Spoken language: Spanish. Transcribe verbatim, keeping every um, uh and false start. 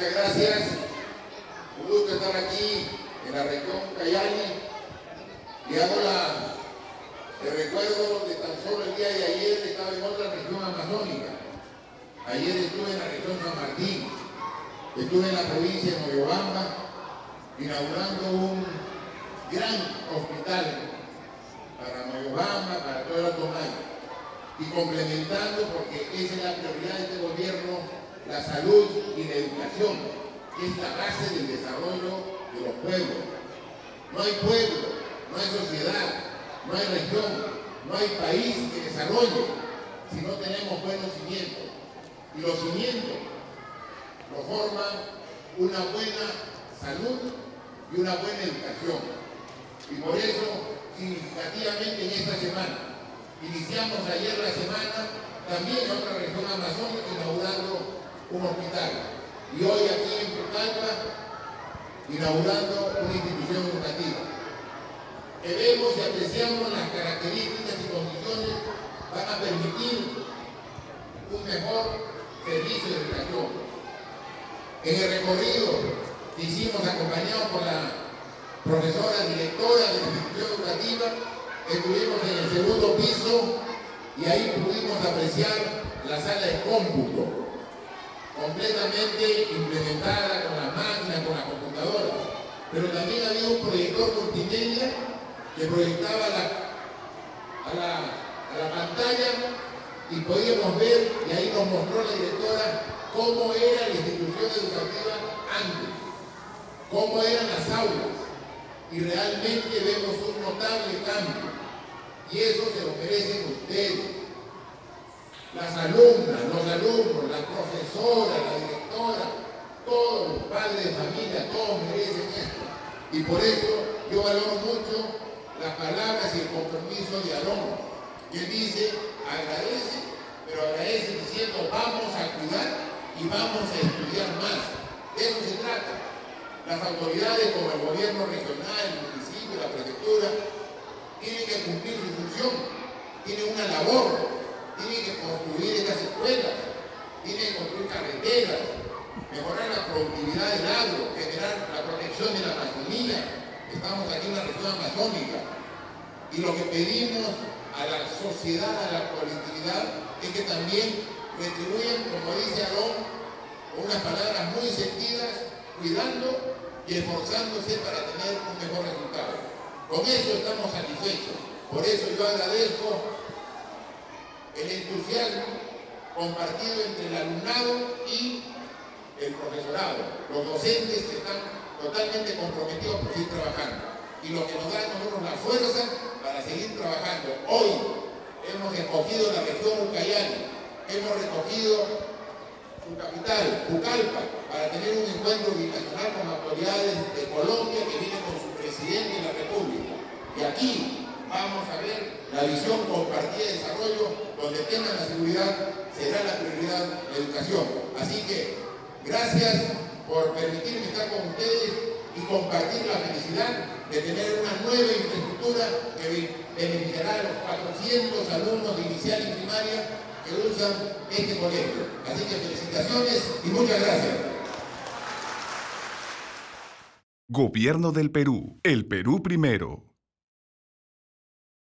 Muchas gracias. Un gusto estar aquí en la región Cayali. Y hago la, el recuerdo de tan solo el día de ayer estaba en otra región amazónica. Ayer estuve en la región San Martín, estuve en la provincia de Moyobamba, inaugurando un gran hospital para Moyobamba, para todo el Alto Maipo, y complementando, porque esa es la prioridad de este gobierno, la salud y la educación, que es la base del desarrollo de los pueblos. No hay pueblo, no hay sociedad, no hay región, no hay país que desarrolle si no tenemos buenos cimientos. Y los cimientos lo forman una buena salud y una buena educación. Y por eso, significativamente en esta semana, iniciamos ayer la semana también en otra región amazónica inaugurando un hospital. Y hoy aquí en Pucallpa inaugurando una institución educativa. Que vemos y apreciamos las características y condiciones van a permitir un mejor servicio de educación. En el recorrido que hicimos acompañados por la profesora directora de la institución educativa, estuvimos en el segundo piso y ahí pudimos apreciar la sala de cómputo, completamente implementada con las máquinas, con las computadoras, pero también había un proyector multimedia que proyectaba la, a, la, a la pantalla y podíamos ver, y ahí nos mostró la directora, cómo era la institución educativa antes, cómo eran las aulas, y realmente vemos un notable cambio, y eso se lo merecen ustedes, las alumnas, los alumnos, las profesoras, la directora, todos los padres de familia, todos merecen esto, y por eso yo valoro mucho las palabras y el compromiso de Aarón, que dice, agradece, pero agradece diciendo, vamos a cuidar y vamos a estudiar más. De eso se trata. Las autoridades como el gobierno regional, el municipio, la prefectura, tienen que cumplir su función, tienen una labor, tienen que construir estas escuelas, tienen que construir carreteras, mejorar la productividad del agro, generar la protección de la Amazonía. Estamos aquí en la región amazónica y lo que pedimos a la sociedad, a la colectividad, es que también retribuyan, como dice Aarón, con unas palabras muy sentidas, cuidando y esforzándose para tener un mejor resultado. Con eso estamos satisfechos. Por eso yo agradezco el entusiasmo compartido entre el alumnado y el profesorado, los docentes que están totalmente comprometidos por seguir trabajando y lo que nos da a nosotros la fuerza para seguir trabajando. Hoy hemos escogido la región Ucayali, hemos recogido su capital, Pucallpa, para tener un encuentro binacional con autoridades de Colombia que vienen con su presidente de la República. Y aquí vamos a ver la visión compartida de desarrollo, donde tengan la seguridad, será la prioridad la educación. Así que gracias por permitirme estar con ustedes y compartir la felicidad de tener una nueva infraestructura que beneficiará a los cuatrocientos alumnos de inicial y primaria que usan este colegio. Así que felicitaciones y muchas gracias. Gobierno del Perú. El Perú primero.